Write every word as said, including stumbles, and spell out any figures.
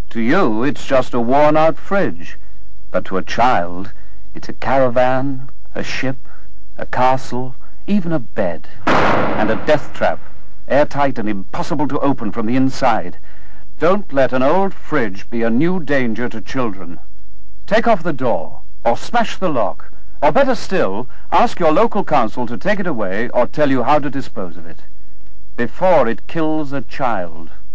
To you, it's just a worn-out fridge. But to a child, it's a caravan, a ship, a castle, even a bed. And a death trap, airtight and impossible to open from the inside. Don't let an old fridge be a new danger to children. Take off the door, or smash the lock, or better still, ask your local council to take it away or tell you how to dispose of it, before it kills a child.